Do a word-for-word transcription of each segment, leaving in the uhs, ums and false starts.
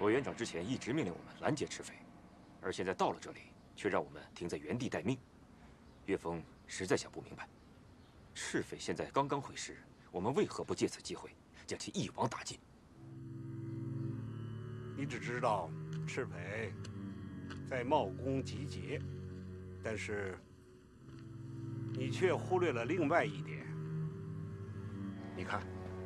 委员长之前一直命令我们拦截赤匪，而现在到了这里，却让我们停在原地待命。岳峰实在想不明白，赤匪现在刚刚会师，我们为何不借此机会将其一网打尽？ 你只知道赤匪在茂公集结，但是你却忽略了另外一点。你看，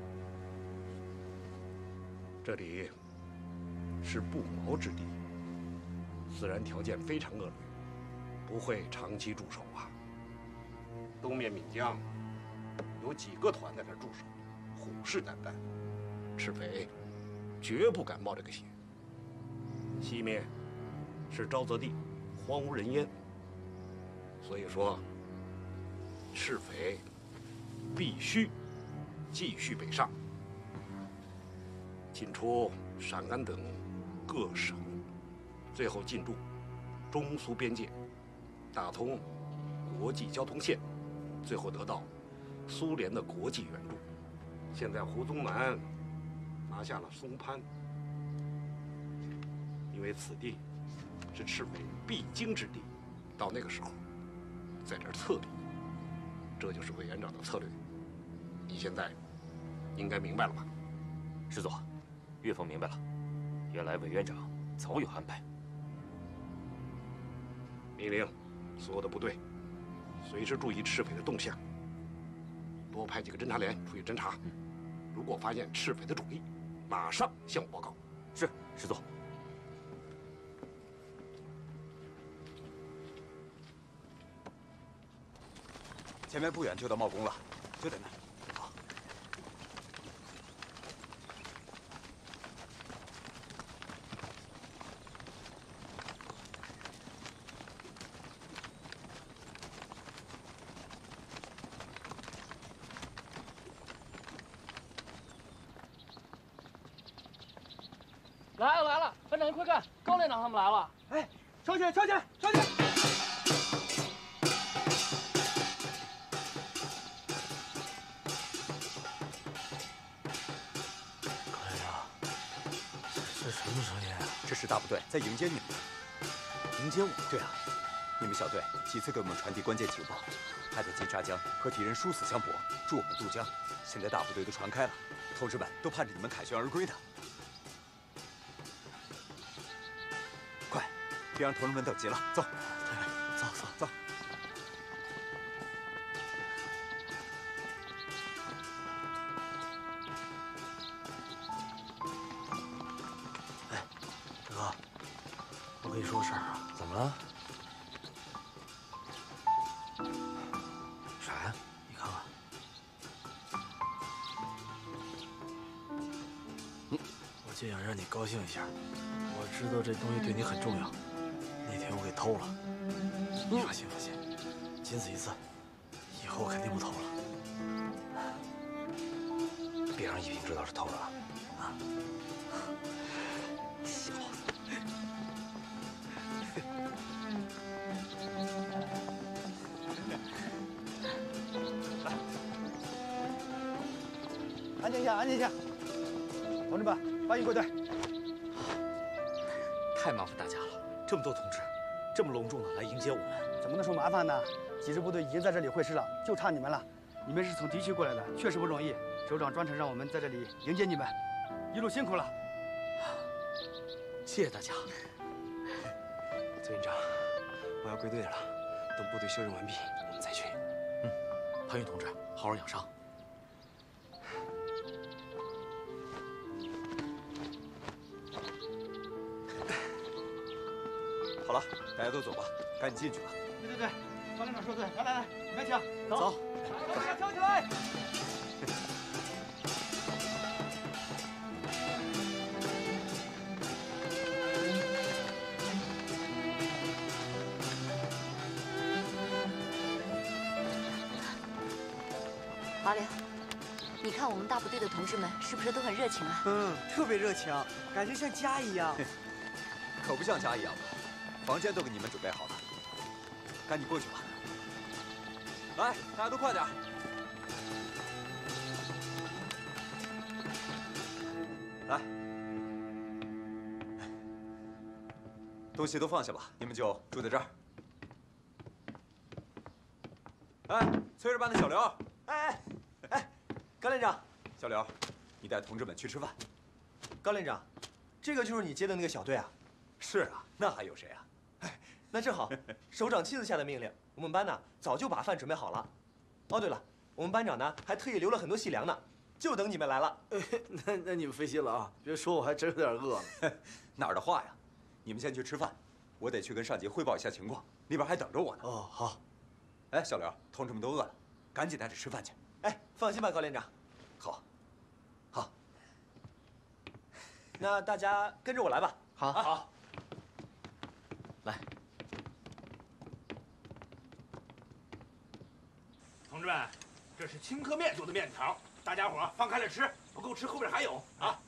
这里是不毛之地，自然条件非常恶劣，不会长期驻守啊。东面闽江有几个团在这驻守，虎视眈眈，赤匪绝不敢冒这个险。西面是沼泽地，荒无人烟，所以说赤匪必须继续北上，进出陕甘等各省，最后进驻中苏边界，打通国际交通线，最后得到苏联的国际援助。现在胡宗南拿下了松潘，因为此地是赤匪必经之地，到那个时候在这儿策应，这就是委员长的策略。你现在应该明白了吧？ 师座，岳峰明白了，原来委员长早有安排。 命令所有的部队随时注意赤匪的动向，多派几个侦察连出去侦查，如果发现赤匪的主力，马上向我报告。 是，师座。 前面不远就到茂公了，就在那儿。好。 来了来了，班长你快看，高连长他们来了！ 哎，上去上去上去！ 什么声音啊？ 这是大部队在迎接你们。 迎接我？ 对啊，你们小队几次给我们传递关键情报，还在金沙江和敌人殊死相搏，助我们渡江。现在大部队都传开了，同志们都盼着你们凯旋而归呢。快，别让同志们等急了，走。 对，走走走。 我跟你说个事儿啊， 怎么了？ 啥呀？你看看。嗯，我就想让你高兴一下。我知道这东西对你很重要，那天我给偷了。你放心放心，仅此一次，以后我肯定不偷了。 别让一平知道是偷了啊！ 啊！小子。 安静一下，安静一下，同志们，欢迎归队。 太麻烦大家了，这么多同志，这么隆重的来迎接我们， 怎么能说麻烦呢？几支部队已经在这里会师了，就差你们了。你们是从敌区过来的，确实不容易。首长专程让我们在这里迎接你们，一路辛苦了。 谢谢大家。 左营长，我要归队了，等部队休整完毕，我们再去。 嗯，潘云同志，好好养伤。 好了，大家都走吧，赶紧进去吧。 对对对，高连长说对，来来来，你们请走。 走， 来，大家跳起来！ 华良，你看我们大部队的同志们是不是都很热情啊？ 嗯，特别热情，感觉像家一样。 可不像家一样吧？房间都给你们准备好了，赶紧过去吧。来，大家都快点！来， 东西都放下吧，你们就住在这儿。哎，炊事班的小刘， 哎哎哎，高连长， 小刘，你带同志们去吃饭。 高连长，这个就是你接的那个小队啊？ 是啊，那还有谁啊？ 哎，那正好，首长亲自下的命令，我们班呢早就把饭准备好了。哦，对了，我们班长呢还特意留了很多细粮呢，就等你们来了。 哎，那那你们费心了啊！别说，我还真有点饿了。 哪儿的话呀？你们先去吃饭，我得去跟上级汇报一下情况，那边还等着我呢。 哦，好。 哎，小刘，同志们都饿了，赶紧带着吃饭去。 哎，放心吧，高连长。 好，好。 那大家跟着我来吧。 好， 好。来， 同志们，这是青稞面做的面条，大家伙放开了吃，不够吃后边还有啊。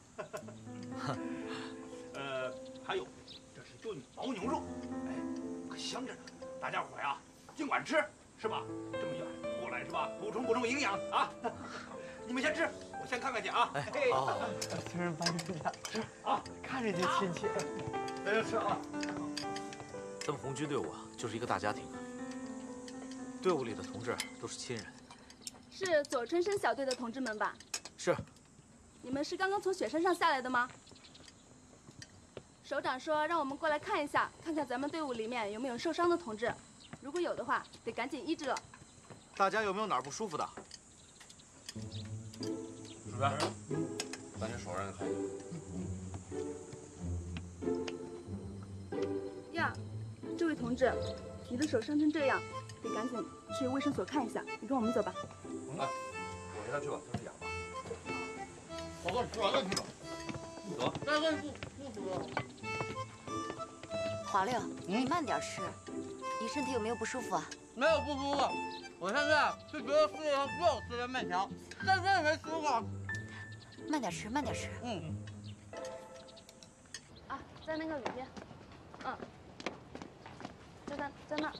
呃，还有，这是炖牦牛肉，哎，可香着呢。大家伙呀，尽管吃，是吧？这么远过来是吧？补充补充营养啊！你们先吃，我先看看去啊。 哎，好。 村人班长吃啊， 看着就亲切。 大家吃啊。 咱们红军队伍啊，就是一个大家庭。队伍里的同志都是亲人。 是左春生小队的同志们吧？ 是。 你们是刚刚从雪山上下来的吗？首长说让我们过来看一下，看看咱们队伍里面有没有受伤的同志，如果有的话，得赶紧医治了。 大家有没有哪儿不舒服的？ 主任，咱这手让人看一下。呀，这位同志，你的手伤成这样，得赶紧去卫生所看一下。你跟我们走吧。 哎，我陪他去吧，他是哑巴。我哥吃完了去吧。走。再问不不服了。 华六，你慢点吃。你身体有没有不舒服啊？ 没有不舒服，我现在就觉得吃了又吃了面条，但是也没舒服。 慢点吃，慢点吃。 嗯。 啊，在那个里边。嗯。在那，在那。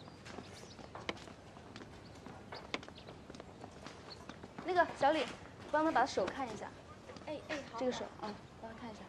那个小李，帮他把手看一下。 哎哎，好。 这个手啊，帮他看一下。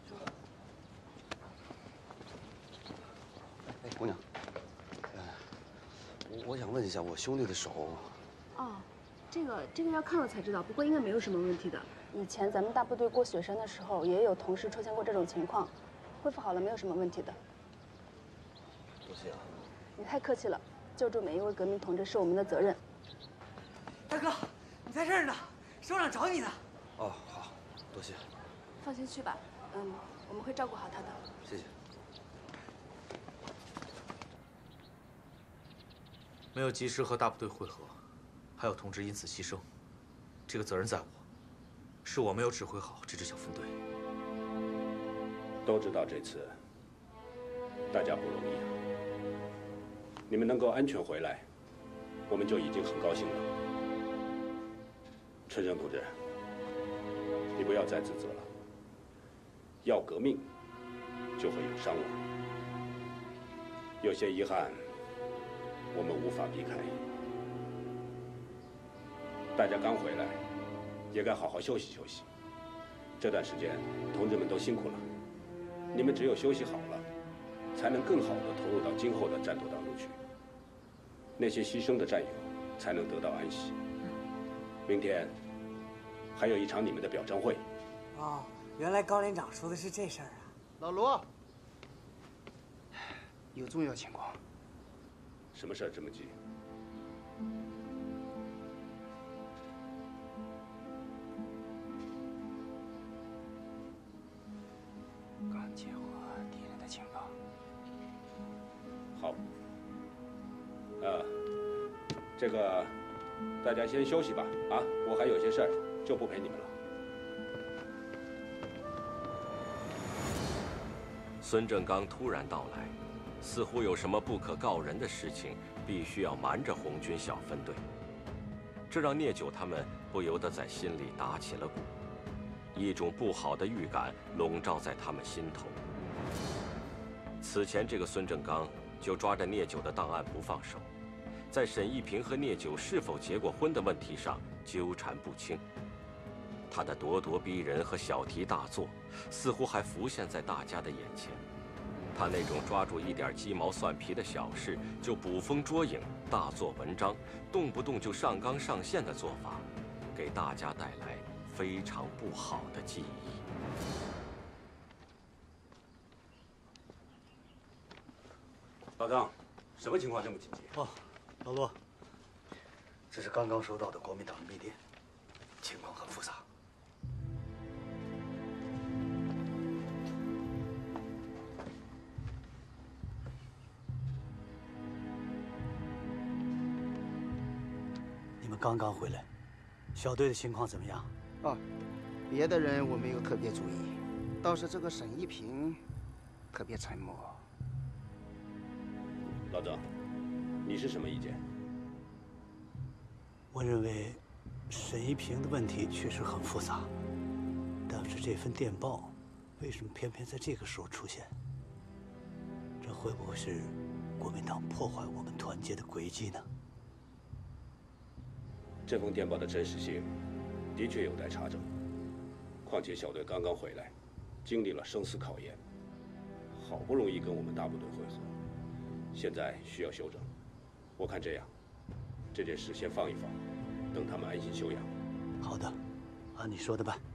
哎，姑娘，呃，我我想问一下，我兄弟的手。 哦，这个这个要看了才知道，不过应该没有什么问题的。以前咱们大部队过雪山的时候，也有同事出现过这种情况，恢复好了，没有什么问题的。 多谢啊。 你太客气了，救助每一位革命同志是我们的责任。 大哥，你在这儿呢，首长找你呢。 哦，好，多谢。 放心去吧，嗯，我们会照顾好他的。 谢谢。 没有及时和大部队会合，还有同志因此牺牲，这个责任在我，是我没有指挥好这支小分队。 都知道这次大家不容易啊，你们能够安全回来，我们就已经很高兴了。春生同志，你不要再自责了。要革命，就会有伤亡，有些遗憾，我们无法避开。大家刚回来，也该好好休息休息。这段时间，同志们都辛苦了，你们只有休息好了，才能更好地投入到今后的战斗当中去。那些牺牲的战友，才能得到安息。明天还有一场你们的表彰会。 哦，原来高连长说的是这事儿啊。 老罗，有重要情况。 什么事儿这么急？ 刚接获敌人的情报。 好。呃，这个大家先休息吧。啊，我还有些事儿，就不陪你们了。 孙正刚突然到来，似乎有什么不可告人的事情，必须要瞒着红军小分队。这让聂九他们不由得在心里打起了鼓，一种不好的预感笼罩在他们心头。此前，这个孙正刚就抓着聂九的档案不放手，在沈一平和聂九是否结过婚的问题上纠缠不清。他的咄咄逼人和小题大做，似乎还浮现在大家的眼前。 他那种抓住一点鸡毛蒜皮的小事就捕风捉影、大做文章，动不动就上纲上线的做法，给大家带来非常不好的记忆。 老张，什么情况这么紧急？ 哦，老罗，这是刚刚收到的国民党的密电，情况很复杂。你们刚刚回来，小队的情况怎么样？ 哦，别的人我没有特别注意，倒是这个沈一平特别沉默。 老张，你是什么意见？ 我认为沈一平的问题确实很复杂，但是这份电报为什么偏偏在这个时候出现？这会不会是国民党破坏我们团结的诡计呢？ 这封电报的真实性的确有待查证。况且小队刚刚回来，经历了生死考验，好不容易跟我们大部队会合，现在需要休整。我看这样，这件事先放一放，等他们安心休养。 好的，按你说的办。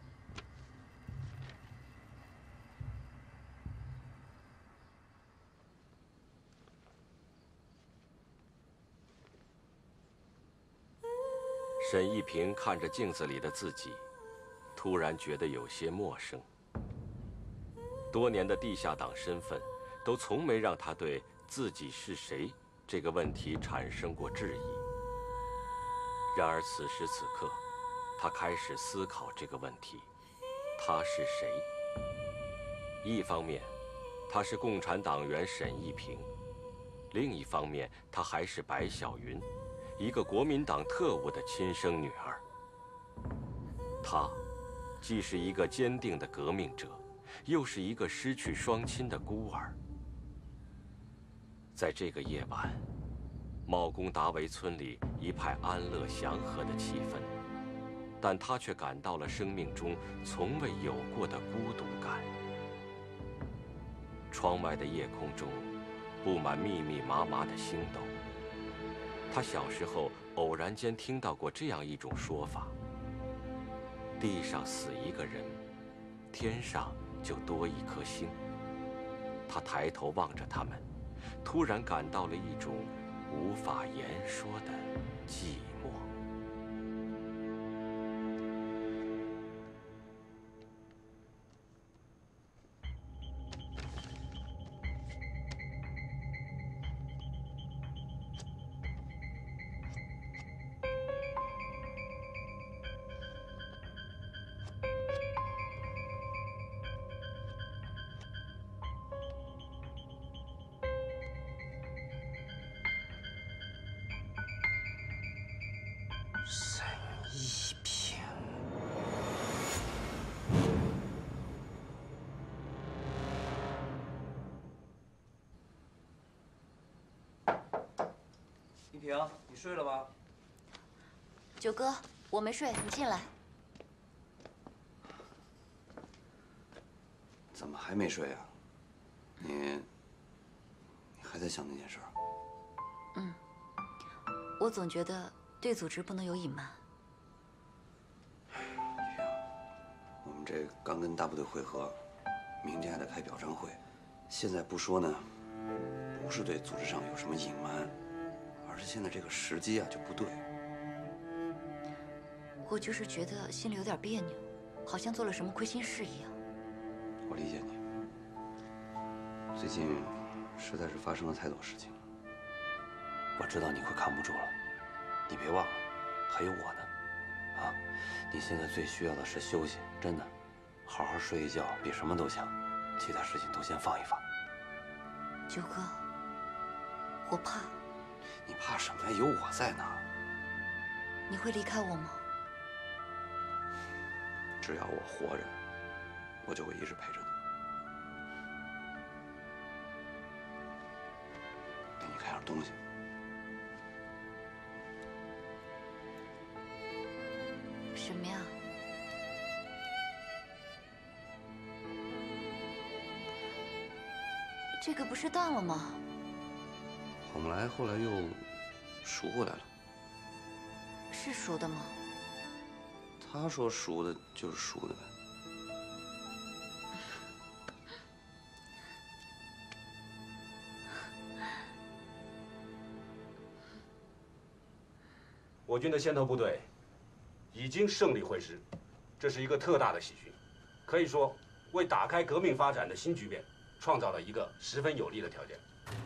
沈一平看着镜子里的自己，突然觉得有些陌生。多年的地下党身份，都从没让他对自己是谁这个问题产生过质疑。然而此时此刻，他开始思考这个问题：他是谁？一方面，他是共产党员沈一平；另一方面，他还是白小云，一个国民党特务的亲生女儿。他既是一个坚定的革命者，又是一个失去双亲的孤儿。在这个夜晚，茂公达维村里一派安乐祥和的气氛，但他却感到了生命中从未有过的孤独感。窗外的夜空中布满密密麻麻的星斗。他小时候偶然间听到过这样一种说法：地上死一个人，天上就多一颗星。他抬头望着他们，突然感到了一种无法言说的寂寞。 沈一平， 一平，你睡了吗？ 九哥，我没睡，你进来。 怎么还没睡啊？你，你还在想那件事儿？ 嗯，我总觉得对组织不能有隐瞒。 我们这刚跟大部队会合，明天还得开表彰会，现在不说呢，不是对组织上有什么隐瞒，而是现在这个时机啊就不对。 我就是觉得心里有点别扭，好像做了什么亏心事一样。 我理解你，最近实在是发生了太多事情，我知道你快扛不住了，你别忘了，还有我呢，啊，你现在最需要的是休息，真的，好好睡一觉比什么都强，其他事情都先放一放。 九哥，我怕。 你怕什么呀？有我在呢。 你会离开我吗？ 只要我活着，我就会一直陪着你。给你看点东西。 什么呀？ 这个不是断了吗？ 郝木来后来又赎回来了。 是赎的吗？ 他说赎的就是赎的呗。 我军的先头部队已经胜利会师，这是一个特大的喜讯，可以说为打开革命发展的新局面创造了一个十分有利的条件。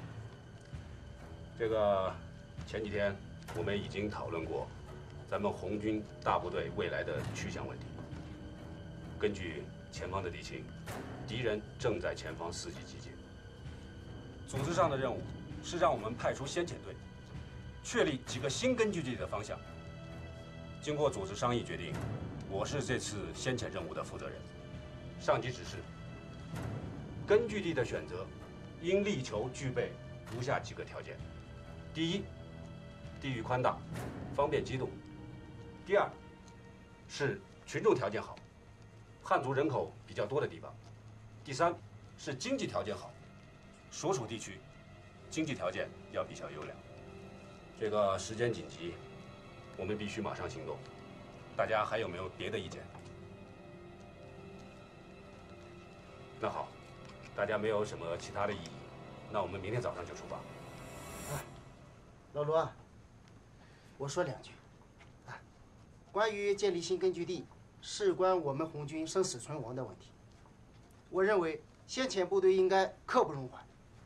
这个前几天我们已经讨论过咱们红军大部队未来的去向问题。根据前方的敌情，敌人正在前方伺机集结。组织上的任务是让我们派出先遣队，确立几个新根据地的方向。经过组织商议决定，我是这次先遣任务的负责人。上级指示，根据地的选择应力求具备如下几个条件：第一，地域宽大，方便机动；第二，是群众条件好，汉族人口比较多的地方；第三，是经济条件好，所处地区经济条件要比较优良。这个时间紧急，我们必须马上行动。大家还有没有别的意见？那好，大家没有什么其他的异议，那我们明天早上就出发。 啊，老罗，我说两句。啊，关于建立新根据地，事关我们红军生死存亡的问题，我认为先遣部队应该刻不容缓。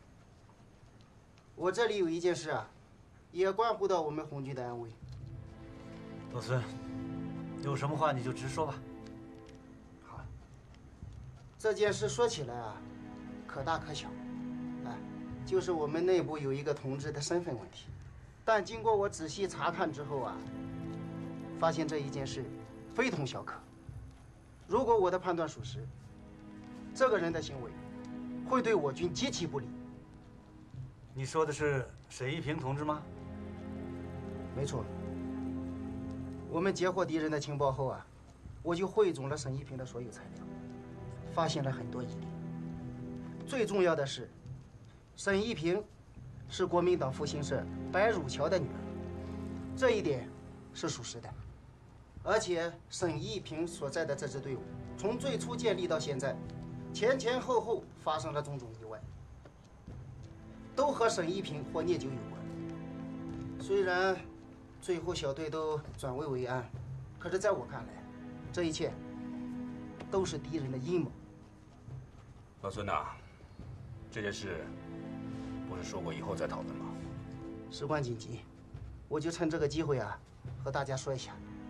我这里有一件事啊，也关乎到我们红军的安危。 老孙，有什么话你就直说吧。 好，这件事说起来啊，可大可小，啊，就是我们内部有一个同志的身份问题。但经过我仔细查看之后啊，发现这一件事非同小可。如果我的判断属实，这个人的行为会对我军极其不利。 你说的是沈一平同志吗？ 没错。我们截获敌人的情报后啊，我就汇总了沈一平的所有材料，发现了很多疑点。最重要的是，沈一平是国民党复兴社白汝桥的女儿，这一点是属实的。而且沈一平所在的这支队伍，从最初建立到现在，前前后后发生了种种意外，都和沈一平或聂九有关。虽然最后小队都转危为安，可是在我看来，这一切都是敌人的阴谋。 老孙呐，这件事不是说过以后再讨论吗？ 事关紧急，我就趁这个机会啊，和大家说一下。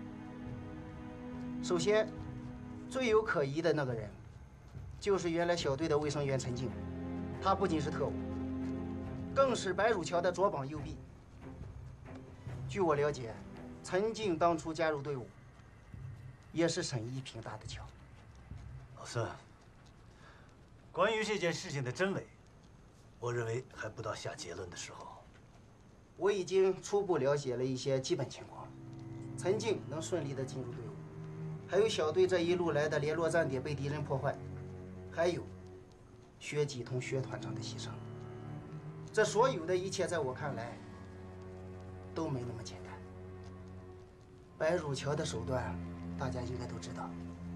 首先，最有可疑的那个人，就是原来小队的卫生员陈静，他不仅是特务，更是白汝桥的左膀右臂。据我了解，陈静当初加入队伍，也是沈一平搭的桥。 老孙，关于这件事情的真伪，我认为还不到下结论的时候。 我已经初步了解了一些基本情况，陈静能顺利地进入队伍，还有小队这一路来的联络站点被敌人破坏，还有薛继同薛团长的牺牲。这所有的一切，在我看来，都没那么简单。白汝桥的手段，大家应该都知道。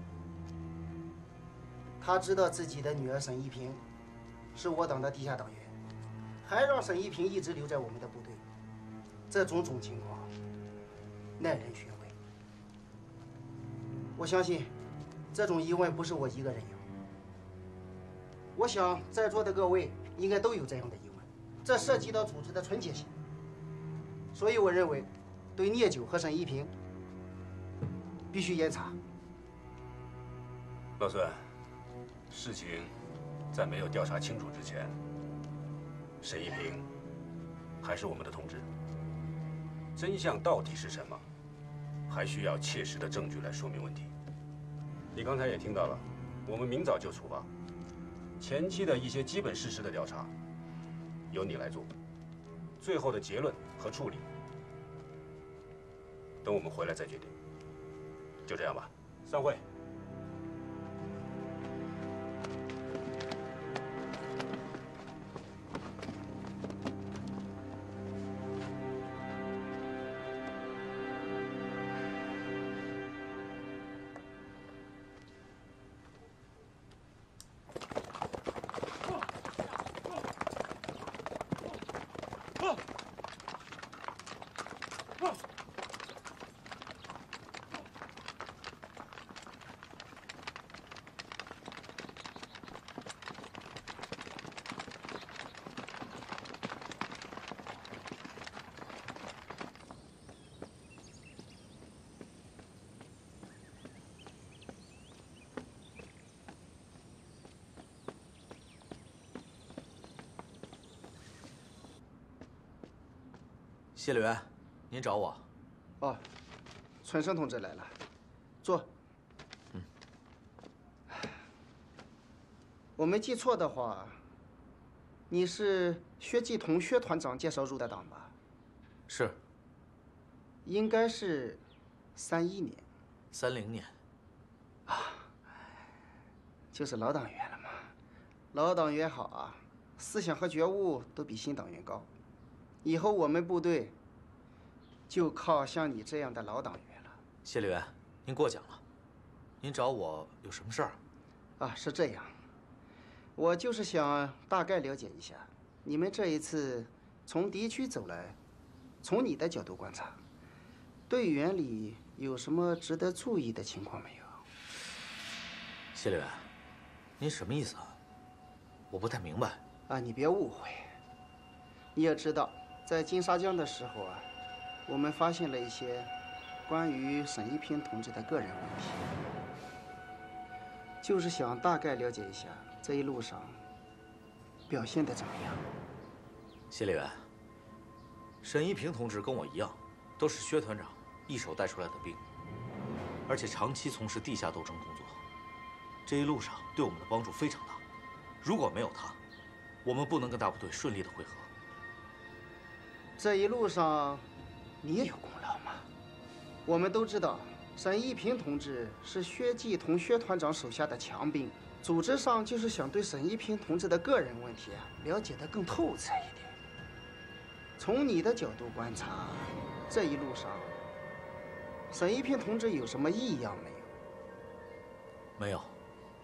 他知道自己的女儿沈一平是我党的地下党员，还让沈一平一直留在我们的部队，这种种情况耐人寻味。我相信，这种疑问不是我一个人有。我想在座的各位应该都有这样的疑问，这涉及到组织的纯洁性。所以我认为，对聂九和沈一平必须严查。 老孙，事情在没有调查清楚之前，沈一平还是我们的同志。真相到底是什么，还需要切实的证据来说明问题。你刚才也听到了，我们明早就出发，前期的一些基本事实的调查由你来做，最后的结论和处理，等我们回来再决定。就这样吧，散会。 谢柳元，您找我？ 哦，春生同志来了，坐。 嗯。 我没记错的话，你是薛继同薛团长介绍入的党吧？ 是。 应该是三一年。 三零年。 啊，就是老党员了嘛。老党员好啊，思想和觉悟都比新党员高。以后我们部队就靠像你这样的老党员了。 谢柳元，您过奖了。您找我有什么事儿？ 啊，是这样，我就是想大概了解一下，你们这一次从敌区走来，从你的角度观察，队员里有什么值得注意的情况没有？ 谢柳元，您什么意思啊？我不太明白。 啊，你别误会。你也知道，在金沙江的时候啊，我们发现了一些关于沈一平同志的个人问题，就是想大概了解一下这一路上表现的怎么样。 谢柳元，沈一平同志跟我一样，都是薛团长一手带出来的兵，而且长期从事地下斗争工作，这一路上对我们的帮助非常大。如果没有他，我们不能跟大部队顺利的会合。 这一路上，你也有功劳吗？我们都知道，沈一平同志是薛继同薛团长手下的强兵，组织上就是想对沈一平同志的个人问题啊了解得更透彻一点。从你的角度观察，这一路上，沈一平同志有什么异样没有？ 没有。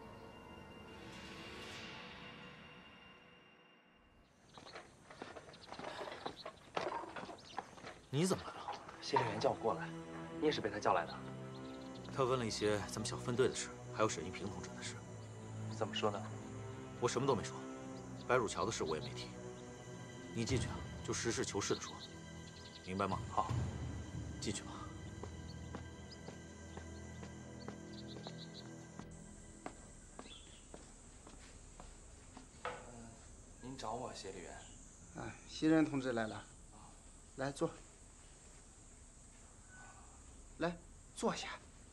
你怎么来了？ 谢柳元叫我过来，你也是被他叫来的。 他问了一些咱们小分队的事，还有沈一平同志的事。 怎么说呢？ 我什么都没说，白汝桥的事我也没提。你进去啊，就实事求是的说，明白吗？ 好， 进去吧。 嗯，您找我，谢柳元。 啊，袭人同志来了，来坐。来，坐下。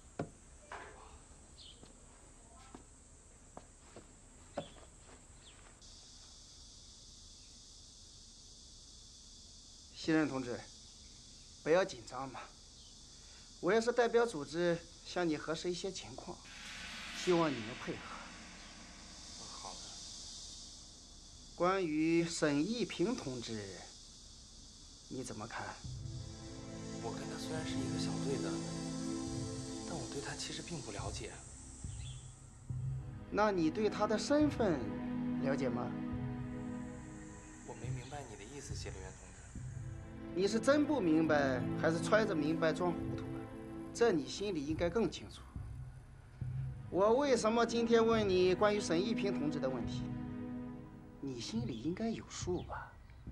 袭人同志，不要紧张嘛。我也是代表组织向你核实一些情况，希望你能配合。 好的。 关于沈一平同志，你怎么看？ 我跟他虽然是一个小队的，但我对他其实并不了解。 那你对他的身份了解吗？ 我没明白你的意思，谢柳元同志。 你是真不明白，还是揣着明白装糊涂啊？这你心里应该更清楚。我为什么今天问你关于沈一平同志的问题，你心里应该有数吧？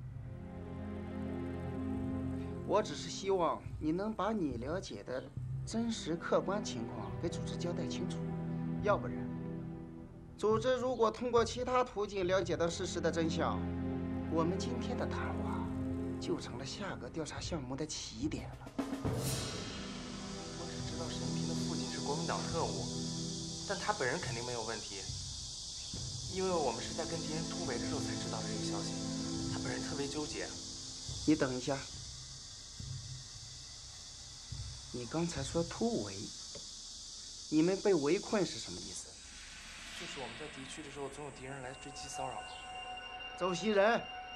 我只是希望你能把你了解的真实客观情况给组织交代清楚，要不然，组织如果通过其他途径了解到事实的真相，我们今天的谈话就成了下个调查项目的起点了。 我只知道沈一平的父亲是国民党特务，但他本人肯定没有问题，因为我们是在跟敌人突围的时候才知道的这个消息，他本人特别纠结。 你等一下。你刚才说突围，你们被围困是什么意思？ 就是我们在敌区的时候，总有敌人来追击骚扰。 周袭人，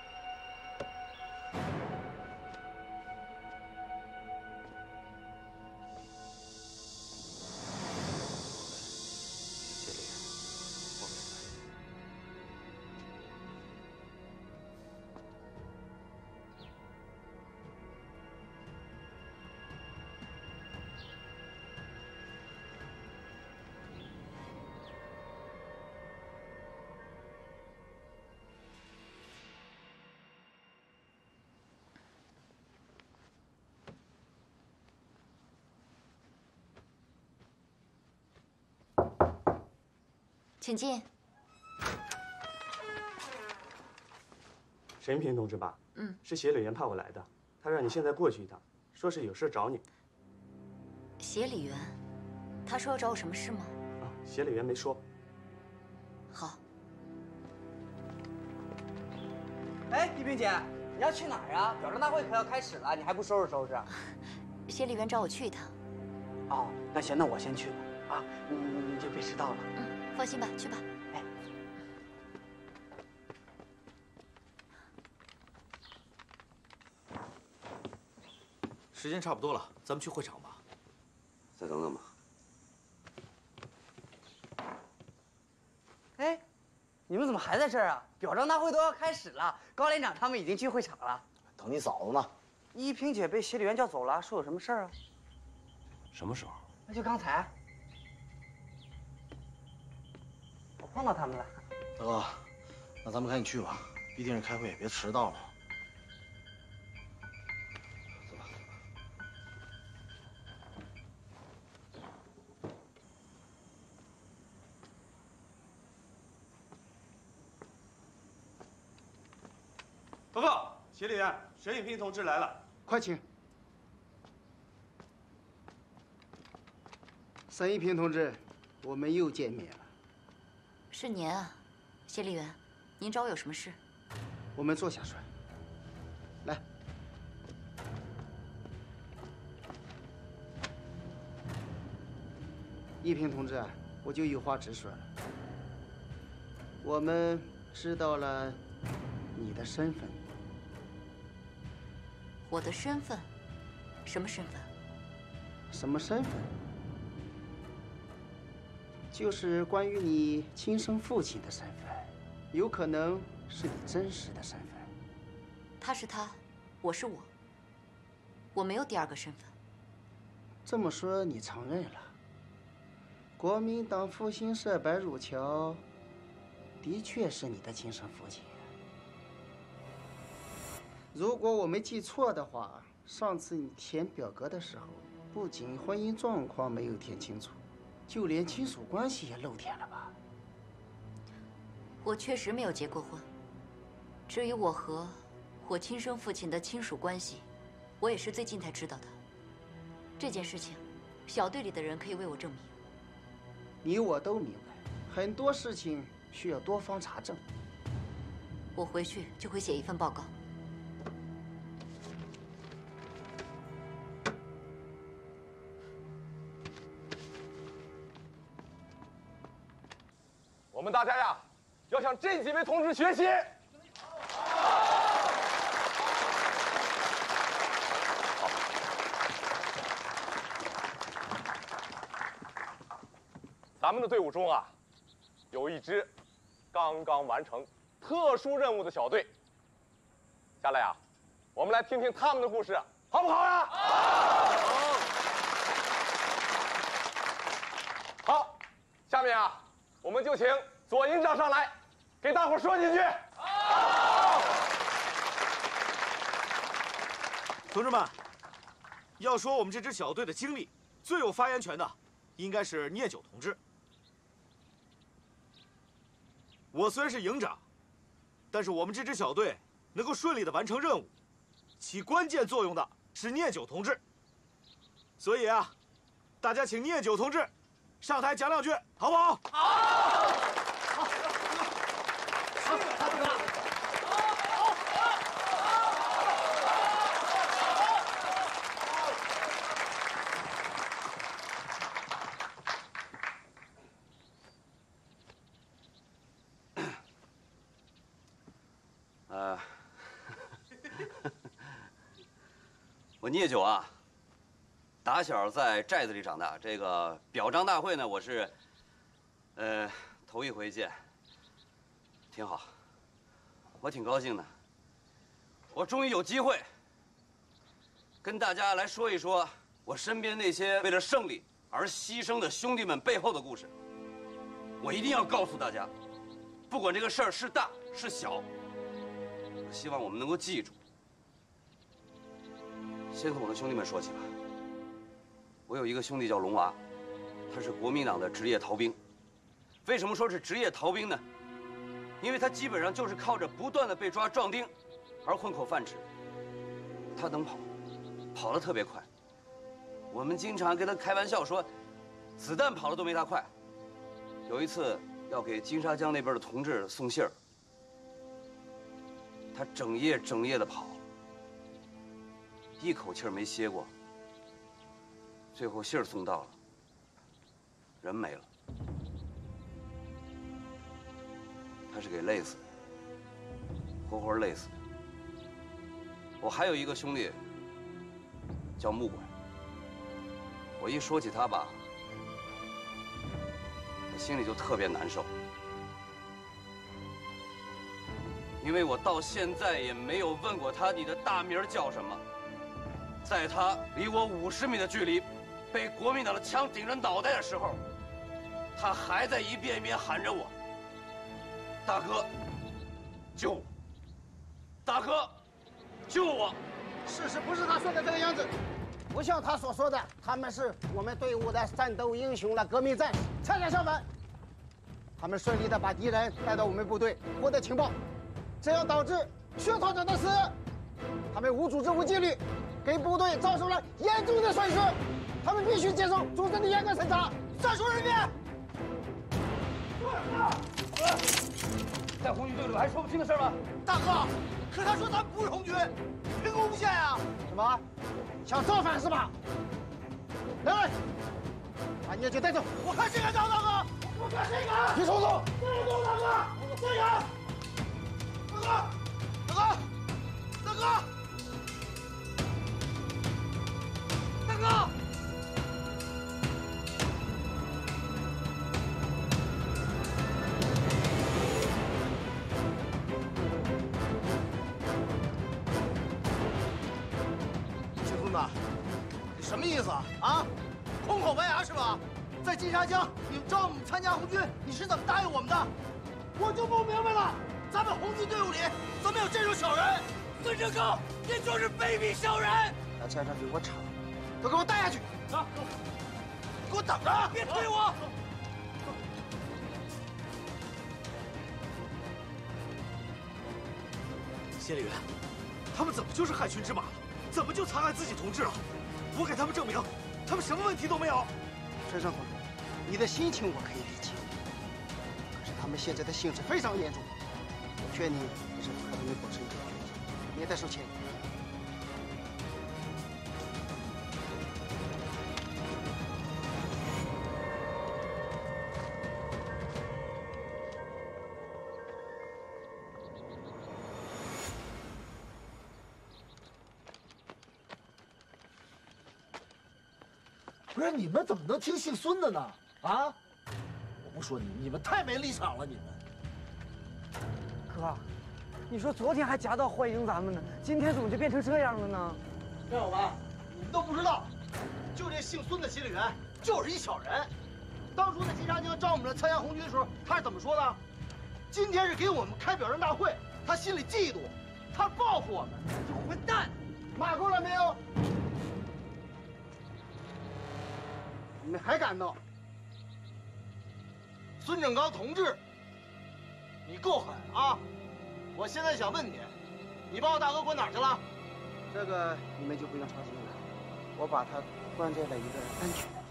谢柳元，我明白。 请进。 沈一平同志吧？ 嗯， 是谢柳元派我来的， 他让你现在过去一趟，说是有事找你。 协理员，他说要找我什么事吗？ 啊，协理员没说。 好。 哎，丽萍姐，你要去哪儿啊？表彰大会可要开始了，你还不收拾收拾？ 协理员找我去一趟。 哦，那行，那我先去了啊，你你你就别迟到了。 嗯，放心吧，去吧。 哎。 时间差不多了，咱们去会场吧。 再等等吧。 哎，你们怎么还在这儿啊？表彰大会都要开始了，高连长他们已经去会场了。 等你嫂子呢。 依萍姐被协理员叫走了，说有什么事儿啊？ 什么时候？ 那就刚才，我碰到他们了。 大哥，那咱们赶紧去吧，毕竟是开会，别迟到了。走吧。 报告，协理员，沈雨萍同志来了， 快请。沈一平同志，我们又见面了。 是您啊，协理员，您找我有什么事？ 我们坐下说。来，一平同志，我就有话直说了。我们知道了你的身份。 我的身份？什么身份？ 什么身份？就是关于你亲生父亲的身份，有可能是你真实的身份。 他是他，我是我，我没有第二个身份。 这么说，你承认了，国民党复兴社白汝桥的确是你的亲生父亲。如果我没记错的话，上次你填表格的时候，不仅婚姻状况没有填清楚，就连亲属关系也漏填了吧？ 我确实没有结过婚。至于我和我亲生父亲的亲属关系，我也是最近才知道的。这件事情，小队里的人可以为我证明。 你我都明白，很多事情需要多方查证。 我回去就会写一份报告。 我们大家呀，要向这几位同志学习。好，咱们的队伍中啊，有一支刚刚完成特殊任务的小队。下来呀，我们来听听他们的故事，好不好呀？好。好，下面啊。我们就请左营长上来，给大伙儿说几句。好， 同志们，要说我们这支小队的经历，最有发言权的，应该是聂九同志。我虽然是营长，但是我们这支小队能够顺利的完成任务，起关键作用的是聂九同志。所以啊，大家请聂九同志上台讲两句，好不好？好。好。 呃，我聂九啊。打小在寨子里长大，这个表彰大会呢，我是，呃，头一回见，挺好，我挺高兴的。我终于有机会跟大家来说一说我身边那些为了胜利而牺牲的兄弟们背后的故事。我一定要告诉大家，不管这个事儿是大是小，我希望我们能够记住。先从我的兄弟们说起吧。我有一个兄弟叫龙娃，他是国民党的职业逃兵。为什么说是职业逃兵呢？因为他基本上就是靠着不断的被抓壮丁而混口饭吃。 他能跑，跑得特别快。我们经常跟他开玩笑说，子弹跑得都没他快。有一次要给金沙江那边的同志送信儿，他整夜整夜的跑，一口气儿没歇过。最后信儿送到了，人没了。他是给累死的，活活累死的。我还有一个兄弟叫木拐，我一说起他吧，我心里就特别难受，因为我到现在也没有问过他你的大名叫什么。在他离我五十米的距离，被国民党的枪顶着脑袋的时候，他还在一遍一遍喊着我：“大哥，救我！大哥，救我！” 事实不是他说的这个样子，不像他所说的，他们是我们队伍的战斗英雄的革命战士。恰恰相反，他们顺利的把敌人带到我们部队，获得情报，这样导致薛团长的死。他们无组织无纪律，给部队造成了严重的损失，他们必须接受组织的严格审查。战术人员， 在红军队里还说不清的事吗？ 大哥，可他说咱们不是红军，凭空不见呀！什么？想造反是吧？来，把聂军带走。我看谁敢打，大哥！我看谁敢！别冲动！别冲动，大哥！谁敢？大哥，大哥，大哥，大哥！ 你什么意思啊？啊，空口白牙是吧？在金沙江，你们招我们参加红军，你是怎么答应我们的？我就不明白了，咱们红军队伍里怎么有这种小人？孙正刚，你就是卑鄙小人！ 把车上给我铲，都给我带下去！ 走，给我等着，别推我！ 谢立元，他们怎么就是害群之马了？怎么就残害自己同志了？我给他们证明，他们什么问题都没有。 陈胜同志，你的心情我可以理解，可是他们现在的性质非常严重，我劝你还是和他们保持一个距离，免得受牵连。 不是你们怎么能听姓孙的呢？啊！我不说你们，你们太没立场了，你们。 哥，你说昨天还夹道欢迎咱们呢，今天怎么就变成这样了呢？ 战友们，你们都不知道，就这姓孙的协理员就是一小人。当初在金沙江招我们来参加红军的时候，他是怎么说的？今天是给我们开表彰大会，他心里嫉妒，他报复我们。小混蛋！ 骂够了没有？你们还敢闹？ 孙正刚同志，你够狠啊！我现在想问你，你把我大哥关哪儿去了？ 这个你们就不用操心了，我把他关在了一个安全的地方。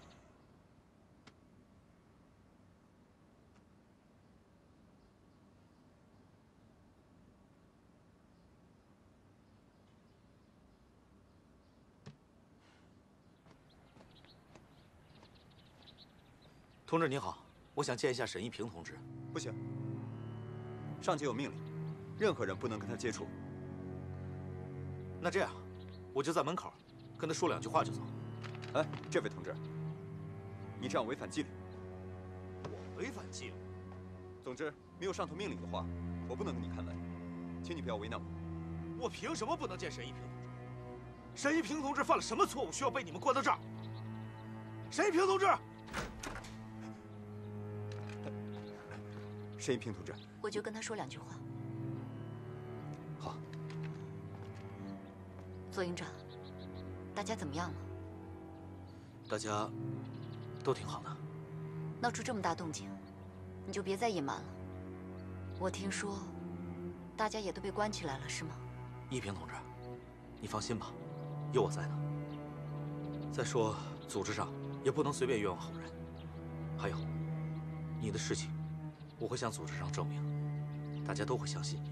同志您好，我想见一下沈一平同志。 不行，上级有命令，任何人不能跟他接触。 那这样，我就在门口跟他说两句话就走。 哎，这位同志，你这样违反纪律。 我违反纪律？ 总之，没有上头命令的话，我不能跟你看来，请你不要为难我。 我凭什么不能见沈一平同志？沈一平同志犯了什么错误，需要被你们关到这儿？沈一平同志！ 沈一平同志， 我就跟他说两句话。 好。 左营长，大家怎么样了？ 大家都挺好的。 闹出这么大动静，你就别再隐瞒了。我听说，大家也都被关起来了，是吗？ 一平同志， 你放心吧，有我在呢。再说，组织上也不能随便冤枉好人。还有，你的事情，我会向组织上证明，大家都会相信你的。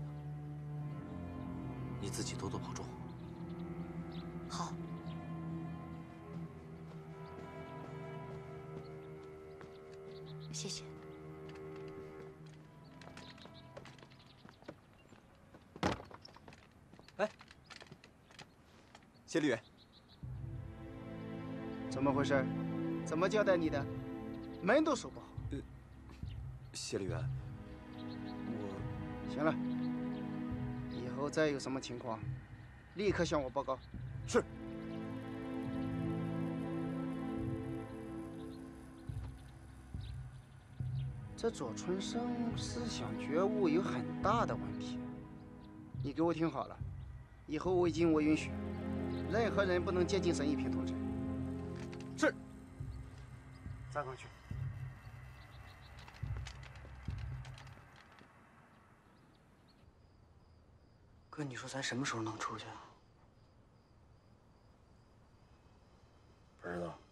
你自己多多保重。 好。谢谢。 哎，谢丽媛， 怎么回事？怎么交代你的？门都守不好。 呃，谢丽媛，我行了，以后再有什么情况，立刻向我报告。 是。 这左春生思想觉悟有很大的问题。你给我听好了，以后未经我允许，任何人不能接近沈一平同志。 是。 再回去。哥，你说咱什么时候能出去啊？ 不知道。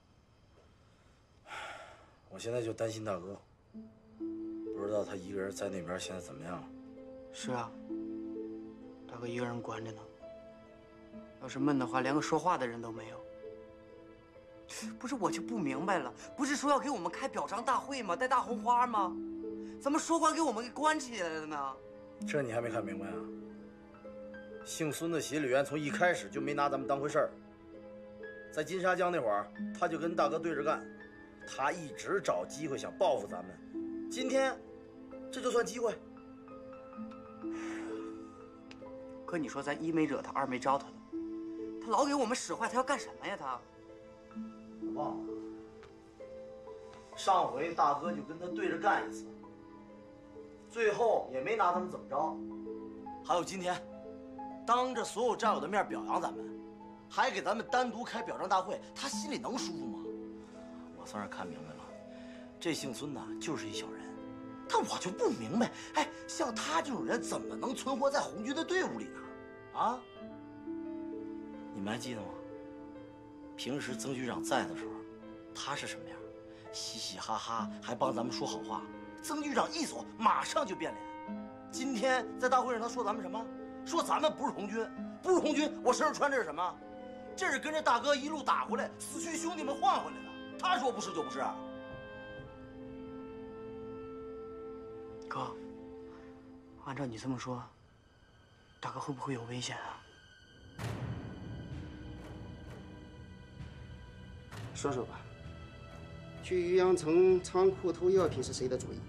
我现在就担心大哥，不知道他一个人在那边现在怎么样。 是啊，大哥一个人关着呢。要是闷的话，连个说话的人都没有。 不是，我就不明白了，不是说要给我们开表彰大会吗？带大红花吗？怎么说关给我们给关起来了呢？ 这你还没看明白啊？姓孙的协理员从一开始就没拿咱们当回事儿，在金沙江那会儿，他就跟大哥对着干，他一直找机会想报复咱们，今天这就算机会。 哥，你说咱一没惹他，二没招他的，他老给我们使坏，他要干什么呀？他？ 我忘了，上回大哥就跟他对着干一次，最后也没拿他们怎么着。还有今天，当着所有战友的面表扬咱们，还给咱们单独开表彰大会，他心里能舒服吗？我算是看明白了，这姓孙的就是一小人，但我就不明白，哎，像他这种人怎么能存活在红军的队伍里呢？啊？你们还记得吗？平时曾局长在的时候，他是什么样？嘻嘻哈哈，还帮咱们说好话。曾局长一走，马上就变脸。今天在大会上，他说咱们什么？说咱们不是红军，不是红军。我身上穿这是什么？这是跟着大哥一路打回来，死去兄弟们换回来的。他说不是就不是。 哥，按照你这么说，大哥会不会有危险啊？说说吧，去渔阳城仓库偷药品是谁的主意？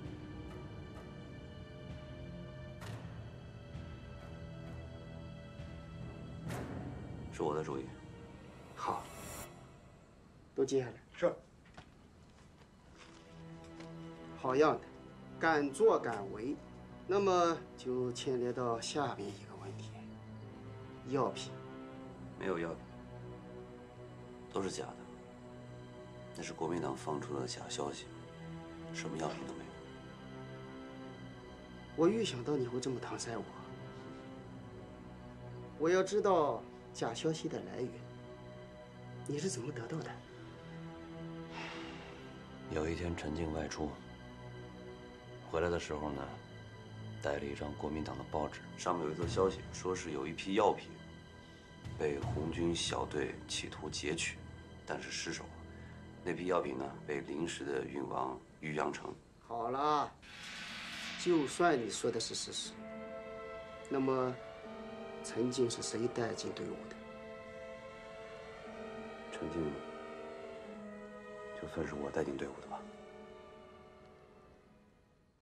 是我的主意。 好，都记下来。 是。 好样的，敢作敢为。那么就牵连到下面一个问题：药品。 没有药品，都是假的。那是国民党放出的假消息，什么药品都没有。 我预想到你会这么搪塞我。我要知道假消息的来源，你是怎么得到的？ 有一天陈静外出，回来的时候呢，带了一张国民党的报纸，上面有一则消息，说是有一批药品被红军小队企图劫取，但是失手了。那批药品呢，被临时的运往渔阳城。 好了，就算你说的是事实，那么陈静是谁带进队伍的？ 陈静，就算是我带进队伍的吧。